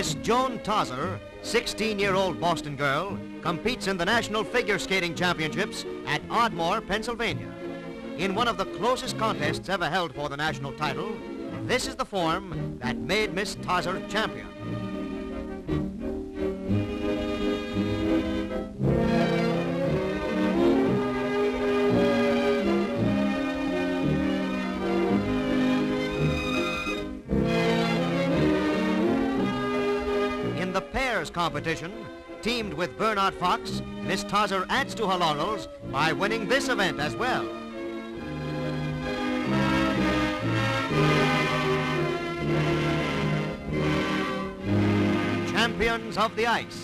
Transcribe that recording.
Miss Joan Tawser, 16-year-old Boston girl, competes in the National Figure Skating Championships at Ardmore, Pennsylvania. In one of the closest contests ever held for the national title, this is the form that made Miss Tauser champion. In the pairs competition, teamed with Bernard Fox, Miss Tauser adds to her laurels by winning this event as well. Champions of the Ice.